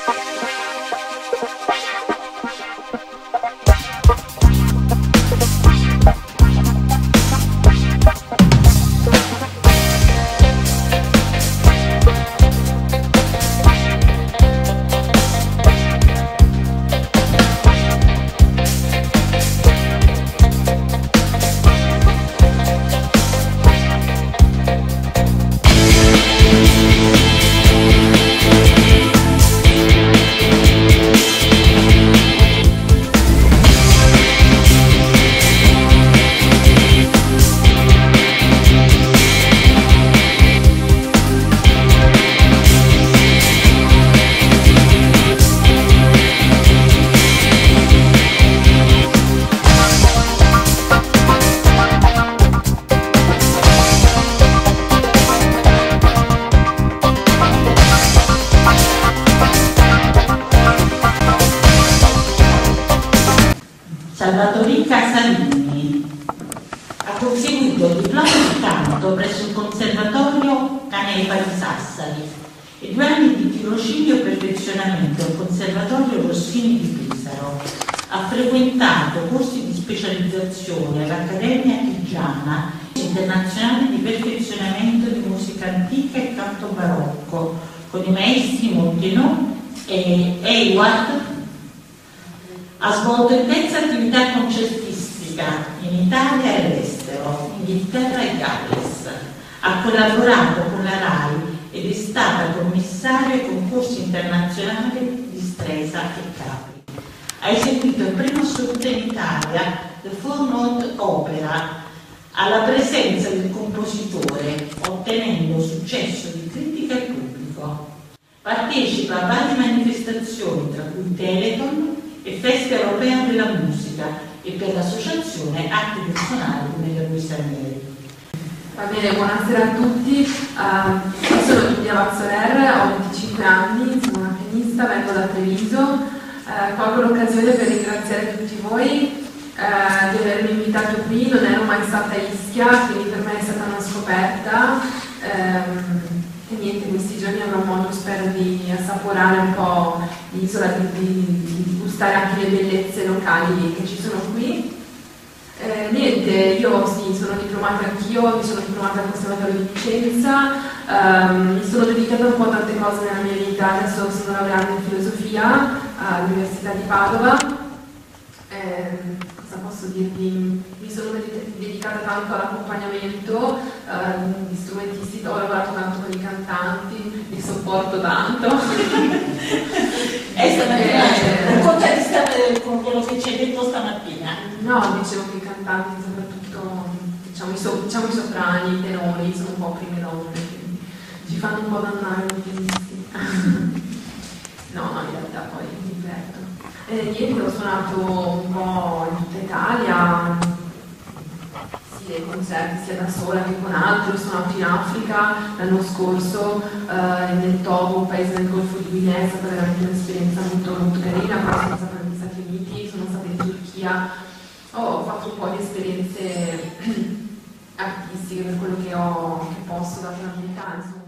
Salvatorica Salini ha conseguito il diploma di canto presso il Conservatorio Canepa di Sassari e 2 anni di tirocinio e perfezionamento al Conservatorio Rossini di Pesaro. Ha frequentato corsi di specializzazione all'Accademia Chigiana internazionale di perfezionamento di musica antica e canto barocco con i maestri Montenot e Hayward. Ha svolto intensa attività concertistica in Italia e all'estero, Inghilterra e Galles. Ha collaborato con la RAI ed è stata commissaria ai concorsi internazionali di Stresa e Capri. Ha eseguito il primo assoluto in Italia, The Four Note Opera, alla presenza del compositore, ottenendo successo di critica e pubblico. Partecipa a varie manifestazioni, tra cui Telethon e Festa Europea della Musica e per l'associazione Atti Personali come Luisa Neri. Va bene, buonasera a tutti. Io sono Giulia Vazzoler, ho 25 anni, sono una pianista, vengo da Treviso. Colgo l'occasione per ringraziare tutti voi di avermi invitato qui. Non ero mai stata a Ischia, quindi per me è stata una scoperta. E niente, questi giorni avrò modo, spero, di assaporare un po' l'isola, di gustare anche le bellezze locali che ci sono qui. Niente, io sì, sono diplomata anch'io, mi sono diplomata al Conservatorio di Vicenza, mi sono dedicata un po' a tante cose nella mia vita, adesso sono laureata in filosofia all'Università di Padova. Cosa posso dirvi? Mi sono dedicata tanto all'accompagnamento di strumentisti, ho lavorato tanto con i cantanti, li sopporto tanto. Raccontate con quello che ci hai detto stamattina. No, dicevo che i cantanti, soprattutto diciamo i soprani, i tenori, sono un po' prime donne, quindi ci fanno un po' dannare i pianisti. No, in realtà poi mi diverto. Niente, ho suonato un po' in tutta Italia, sia ai concerti sia da sola che con altri. Ho suonato in Africa l'anno scorso, nel Togo, un paese del Golfo di Guinea. È stata veramente un'esperienza molto, molto carina. Poi sono stata negli Stati Uniti, sono stata in Turchia. Ho fatto un po' di esperienze artistiche per quello che posso, data la mia età, insomma.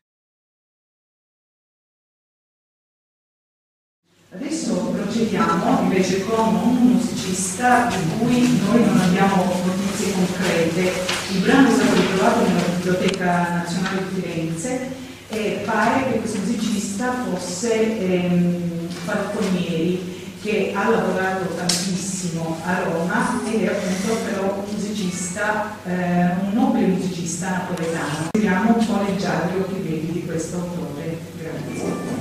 Adesso procediamo invece con un musicista di cui noi non abbiamo notizie concrete. Il brano è stato ritrovato nella Biblioteca Nazionale di Firenze e pare che questo musicista fosse Falconieri, che ha lavorato tantissimo a Roma ed è appunto però un musicista, un nobile musicista napoletano. Vediamo un po' leggiadrio che vedi di questo autore. Grazie.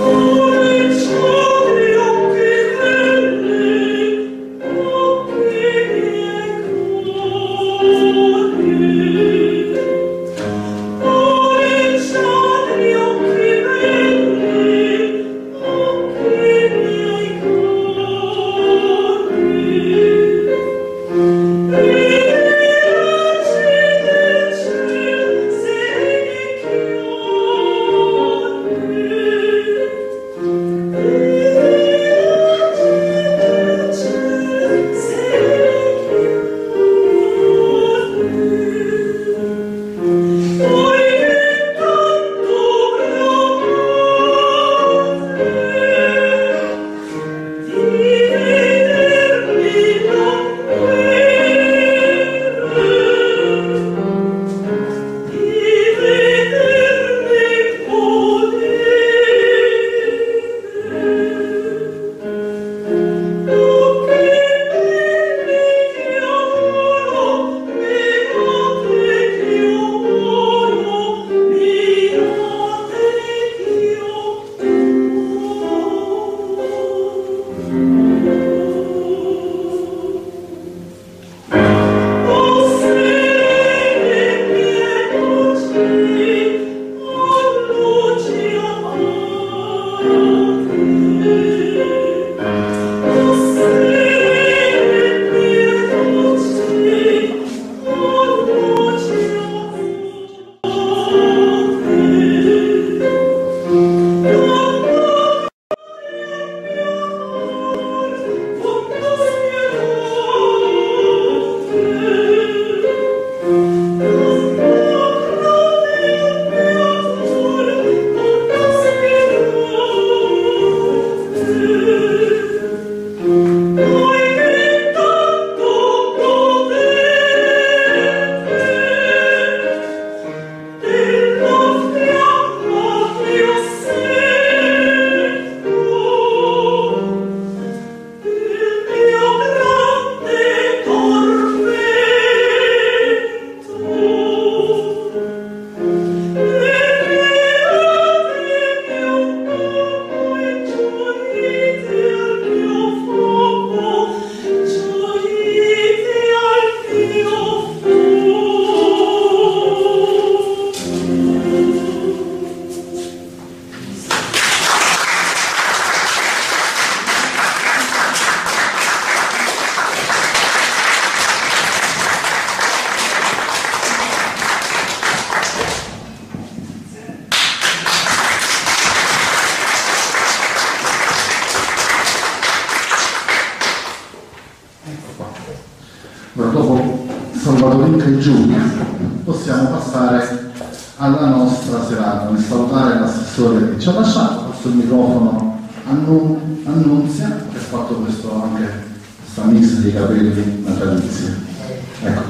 Oh, Dopo Salvatore Inca e Giulia possiamo passare alla nostra serata. Nel salutare l'assessore che ci ha lasciato, passo il microfono a Annunzia, che ha fatto questo anche questa mix di capelli natalizi. Ecco.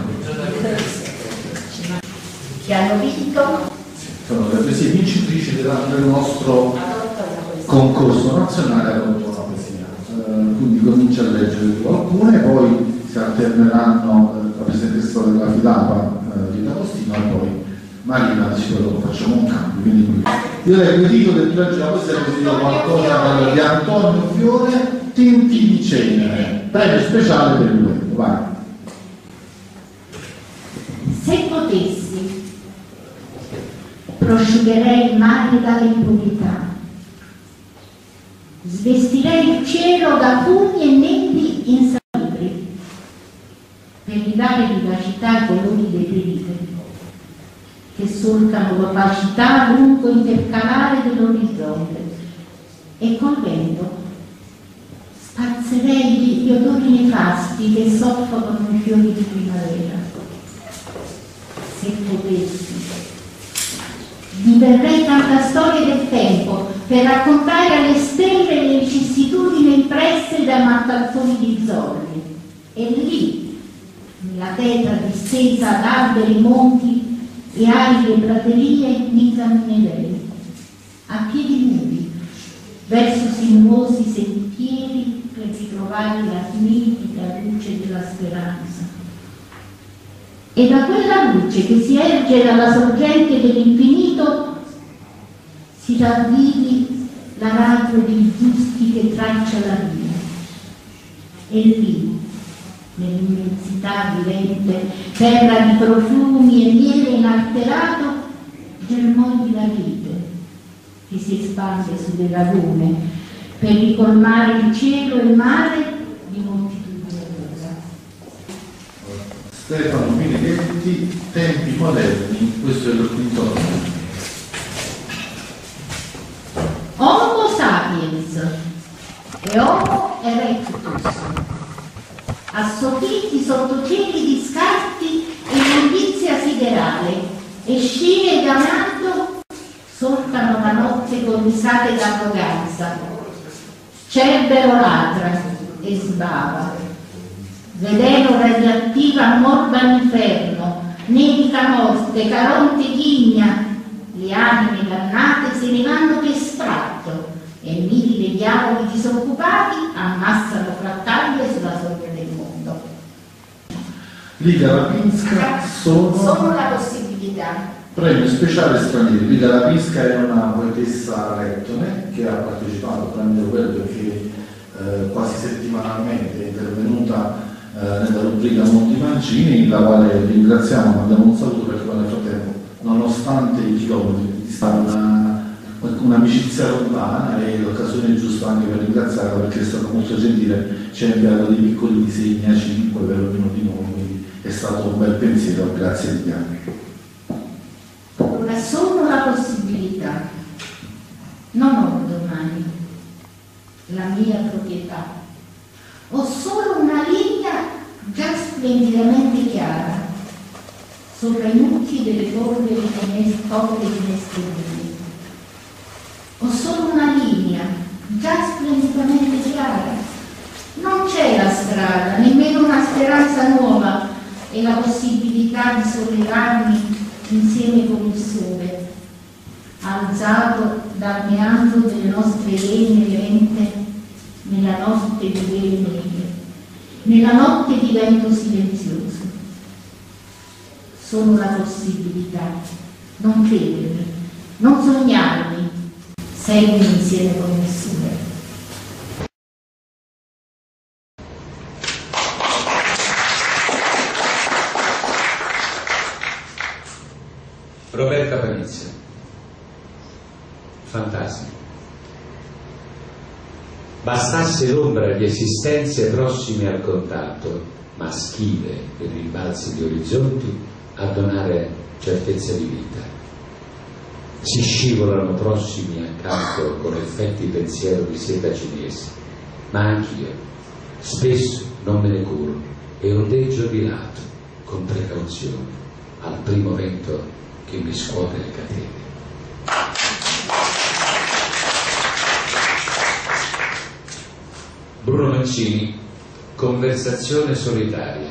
Che hanno vinto? Sono le poesie vincitrici del nostro concorso nazionale Adotto la poesia. Quindi comincia a leggere alcune, poi si alterneranno la presidentessa della Filapa Rita Postino e poi Marina, dice dopo facciamo un cambio. Quindi io leggo il titolo del viaggio della poesia, così do qualcosa di Antonio Fiore, Tinti di Cenere, premio speciale per lui. Vai. Se potessi, prosciugherei il mare dall'impunità, svestirei il cielo da fumi e nevi insalibri, per ridare vivacità ai colori dei periferi, che solcano l'opacità lungo intercalare dell'orizzonte, e col vento spazzerei gli odori nefasti che soffocano i fiori di primavera. Se potessi, diverrei tanta storia del tempo per raccontare alle stelle le vicissitudini impresse dai mattafoni di Zorri, e lì, nella tetra distesa ad alberi, monti e aride praterie, mi camminerei a piedi nudi verso sinuosi sentieri per ritrovare la nitida luce della speranza. E da quella luce che si erge dalla sorgente dell'infinito si ravvivi l'aratro dei giusti che traccia la via. E lì, nell'immensità vivente, terra di profumi e miele inalterato, germogli la vite che si espande sulle lagune per ricolmare il cielo e il mare di moltitudine d'ora. Stefano Minetti, Tempi moderni, questo è il quinto nome. Homo sapiens e Homo erectus, assopiti sotto cieli di scarti e immondizia siderale, e scie da nato solcano la notte con risate d'arroganza. Cerbero ladra e sbava, veleno radioattiva morba l'inferno, nevica morte, caronte ghigna, le anime dannate se ne vanno per sfratto e mille diavoli disoccupati ammassano frattaglie sulla soglia del mondo. Liga Lapinska Sono la possibilità. Premio speciale stranieri. Liga Lapinska è una poetessa lettone che ha partecipato tramite web che quasi settimanalmente è intervenuta nella rubrica Monti Mancini, la quale ringraziamo, mandiamo un saluto perché nel frattempo, nonostante i chilometri, sta un'amicizia lontana, e l'occasione è giusta anche per ringraziarla perché è stata molto gentile, ci ha inviato dei piccoli disegni a 5 per ognuno di noi, quindi è stato un bel pensiero, grazie di anni. Ora sono la possibilità, non ho domani la mia proprietà, ho solo una linea già splendidamente chiara sopra i mucchi delle povere finestre blu. Ho solo una linea già splendidamente chiara, non c'è la strada, nemmeno una speranza nuova e la possibilità di sollevarmi insieme con il sole, alzato dal meandro delle nostre vene lente nella notte di vele nere, nella notte di vento silenzioso. Sono la possibilità, non credermi, non sognarmi, segni insieme con il sole. Roberta Panizia, fantasma. Bastasse l'ombra di esistenze prossime al contatto, ma schive per rimbalzi di orizzonti, a donare certezza di vita. Si scivolano prossimi accanto con effetti pensiero di seta cinese, ma anch'io, spesso non me ne curo, e ondeggio di lato, con precauzione, al primo vento che mi scuote le catene. Bruno Mancini, Conversazione solitaria.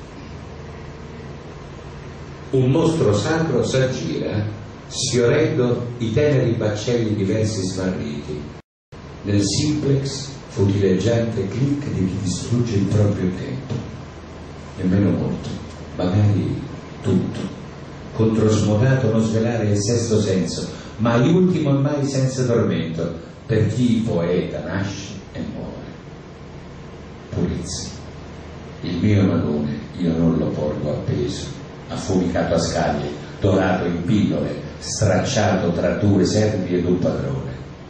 Un mostro sacro s'aggira, sfiorendo i teneri baccelli di versi smarriti, nel simplex futileggiante click di chi distrugge il proprio tempo. Nemmeno molto, magari tutto, controsmodato non svelare il sesto senso, mai ultimo e mai senza tormento, per chi poeta nasce e muore. Purezza. Il mio malone io non lo porgo appeso, affumicato a scaglie, dorato in pillole, stracciato tra due servi ed un padrone.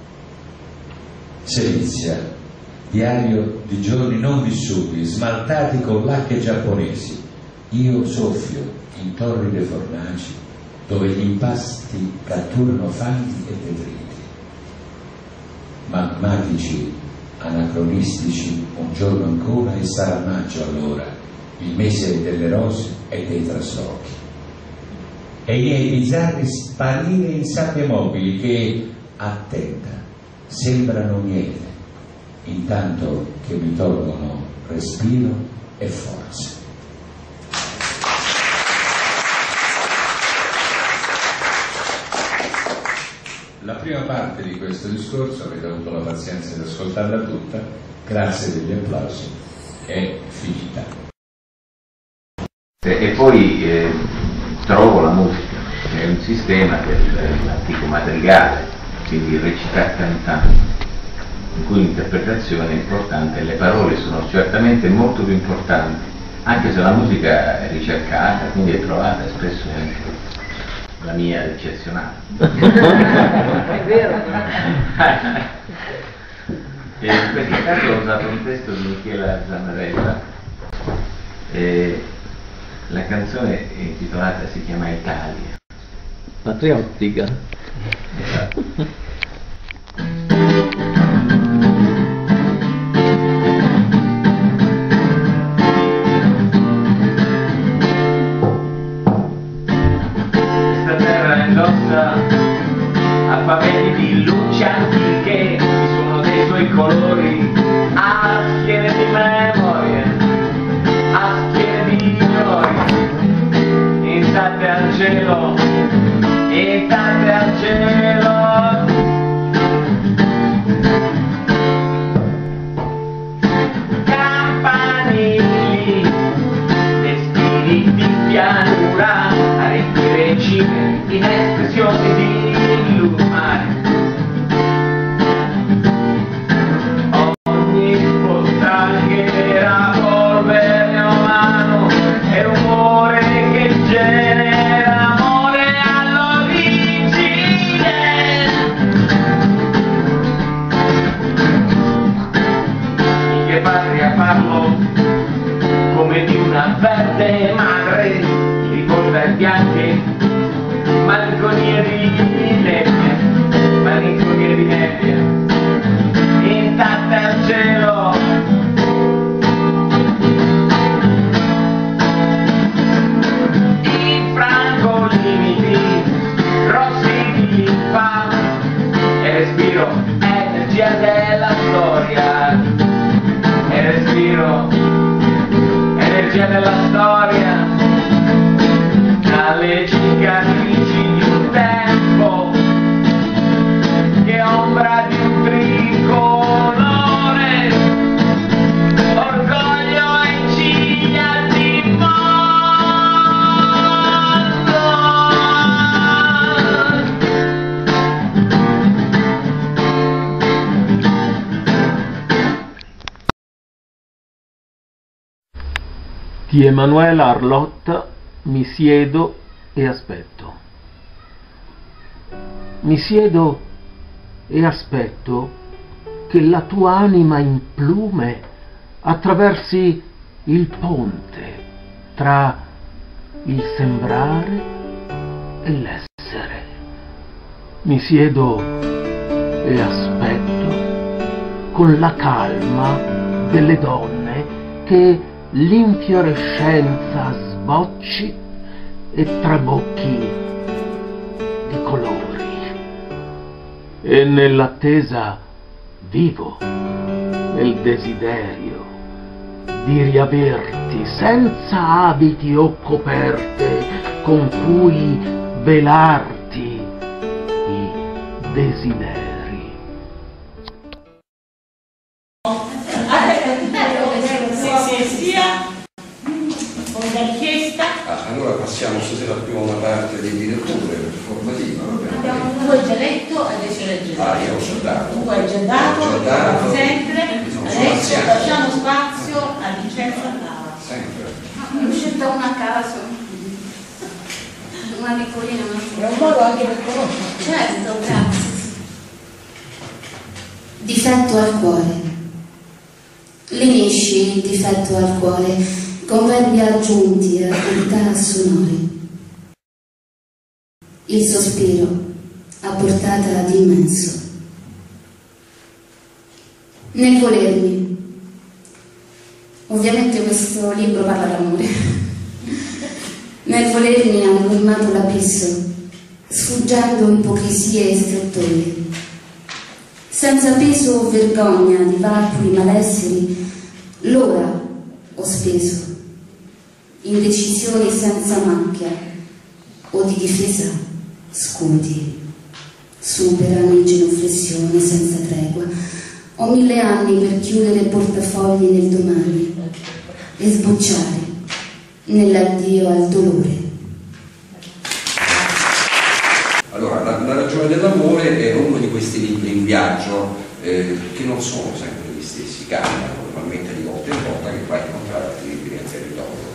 Selizia, diario di giorni non vissuti, smaltati con lacche giapponesi. Io soffio in torride fornaci, dove gli impasti catturano fanghi e detriti. Magmatici, anacronistici, un giorno ancora e sarà maggio allora, il mese delle rose e dei traslochi. E i miei bizzarri sparire in sabbie mobili che, attenta, sembrano miele, intanto che mi tolgono respiro e forza. La prima parte di questo discorso, avete avuto la pazienza di ascoltarla tutta, grazie degli applausi, è finita. E poi trovo la musica, è un sistema dell'antico madrigale, quindi il recitare cantando, in cui l'interpretazione è importante e le parole sono certamente molto più importanti, anche se la musica è ricercata, quindi è trovata, spesso anche la mia è eccezionale. È vero. E in questo caso ho usato un testo di Michela Zanarella, la canzone intitolata si chiama Italia. Patriottica. Esatto. Alfabeti di luci antiche, ci sono dei suoi colori, a schiere di memorie, a schiere di gloria, intatte al cielo, intatte al cielo. Campanili, destini di pianura, a riempire cime in espressioni di lumare. Ogni postagliera, polvere umano, è rumore che genera amore all'origine. In che patria parlo come di una verde madre, ricorda bianche, malinconia di nebbia, malinconia di nebbia, intatte al cielo. Infrango limiti, rossi di linfa, e respiro energia della storia, e respiro energia della storia, dalle cicatrici di un tempo che ombra di un tricolore, orgoglio e ciglia di mondo. Di Emanuela Arlotta. Mi siedo e aspetto. Mi siedo e aspetto che la tua anima in plume attraversi il ponte tra il sembrare e l'essere. Mi siedo e aspetto con la calma delle donne che l'infiorescenza sbocci e trabocchi di colori. E nell'attesa vivo nel desiderio di riaverti senza abiti o coperte con cui velarti i desideri. Allora passiamo stasera più a una parte di letture formativa. Tu hai già letto, adesso leggerò. Io ho già dato. Tu hai già dato, sempre. Adesso lasciamo spazio a Vincenzo Cava. Sempre. Ne ho scelta una a caso. Una piccolina, è un modo anche per conoscere. Certo, grazie. Difetto al cuore. Lenisci il difetto al cuore con verbi aggiunti a abilità sonori. Il sospiro a portata di immenso. Nel volermi. Ovviamente questo libro parla d'amore. Nel volermi hanno colmato l'abisso, sfuggendo ipocrisie e strettoie. Senza peso o vergogna di vacui malesseri, l'ora ho speso, in decisioni senza macchia o di difesa scudi. Superano in genuflessione senza tregua. Ho 1000 anni per chiudere portafogli nel domani e sbocciare nell'addio al dolore. Allora, la ragione dell'amore è uno di questi libri in viaggio che non sono sempre gli stessi, cambiano normalmente di volta in volta, che vai a incontrare altri libri nel territorio.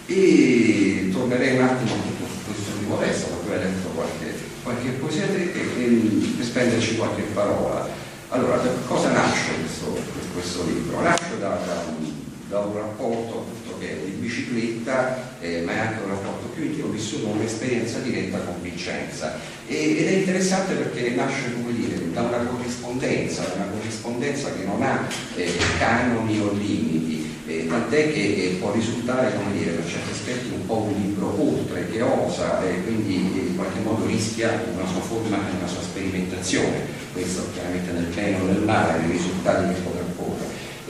E tornerei un attimo su questo primo testo, perché ho letto qualche poesia per spenderci qualche parola. Allora, da cosa nasce questo libro? Nasce da un rapporto appunto, che è di bicicletta, ma è anche un rapporto più intimo, vissuto un'esperienza diretta con Vincenza. Ed è interessante perché nasce, come dire, da una corrispondenza che non ha canoni o limiti, tant'è che può risultare, come dire, per certi aspetti un po' un libro oltre, che osa e quindi in qualche modo rischia una sua forma e una sua sperimentazione, questo chiaramente nel bene o nel male, nei risultati che potrà porre.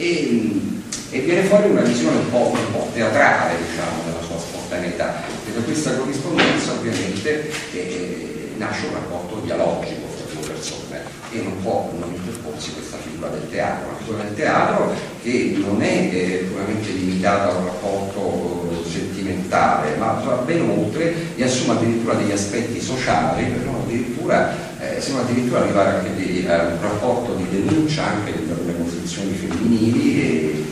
E viene fuori una visione un po' teatrale, diciamo, della sua spontaneità, e da questa corrispondenza ovviamente nasce un rapporto dialogico tra due persone e non può non interporsi questa figura del teatro, una figura del teatro che non è puramente limitata a un rapporto sentimentale, ma va ben oltre e assume addirittura degli aspetti sociali, sino addirittura arrivare anche a un rapporto di denuncia anche delle posizioni femminili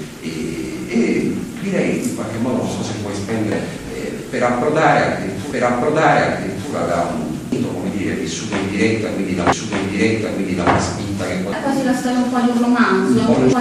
e direi in qualche modo, non so se puoi spendere, per approdare addirittura da un mito, come dire, vissuto in diretta, quindi da una spinta che è quasi la storia un po' di un romanzo,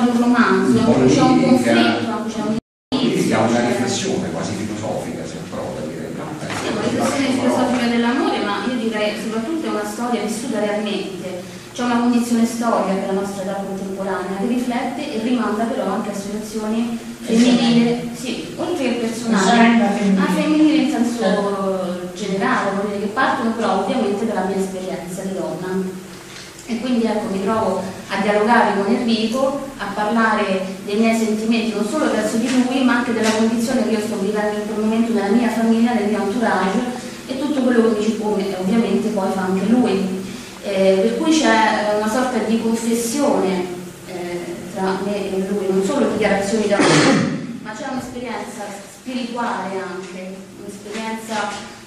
c'è un conflitto, c'è una riflessione quasi filosofica, se approda, direi. Sì, una riflessione filosofica dell'amore, ma io direi soprattutto è una storia vissuta realmente. C'è una condizione storica per la nostra età contemporanea che riflette e rimanda però anche a situazioni femminili, sì, oltre che personali, ma femminili in senso generale, vuol dire che partono però ovviamente dalla mia esperienza di donna. E quindi ecco, mi trovo a dialogare con Enrico, a parlare dei miei sentimenti non solo verso di lui, ma anche della condizione che io sto vivendo in quel momento nella mia famiglia, nel mio entourage e tutto quello che mi circonda, ovviamente poi fa anche lui. Per cui c'è una sorta di confessione tra me e lui, non solo dichiarazioni d'amore, ma c'è un'esperienza spirituale anche, un'esperienza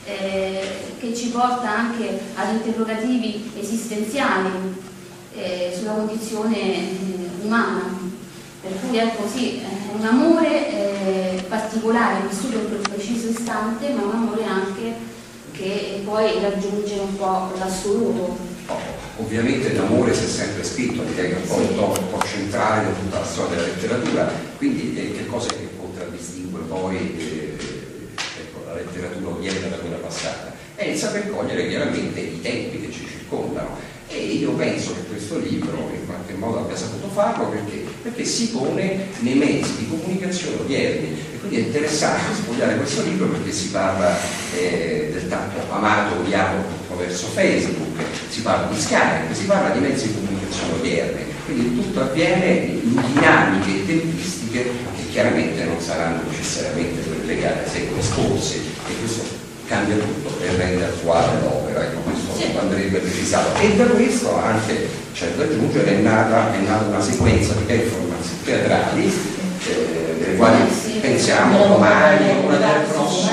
che ci porta anche ad interrogativi esistenziali sulla condizione umana. Per cui ecco sì, è un amore particolare, vissuto in quel preciso istante, ma un amore anche che poi raggiunge un po' l'assoluto. Ovviamente l'amore si è sempre scritto, direi che è un po' un po' centrale di tutta la storia della letteratura, quindi che cosa è che contraddistingue poi la letteratura odierna da quella passata? È il saper cogliere chiaramente i tempi che ci circondano. E io penso che questo libro in qualche modo abbia saputo farlo perché si pone nei mezzi di comunicazione odierni. quindi è interessante studiare questo libro perché si parla del tanto amato odiato controverso Facebook, si parla di Skype, si parla di mezzi di comunicazione odierni, quindi tutto avviene in dinamiche e tempistiche che chiaramente non saranno necessariamente legate ai secoli scorsi, e questo cambia tutto e rende attuale l'opera, ecco, questo andrebbe precisato. E da questo anche c'è da aggiungere è nata una sequenza di performance teatrali delle quali pensiamo domani, una del prossimo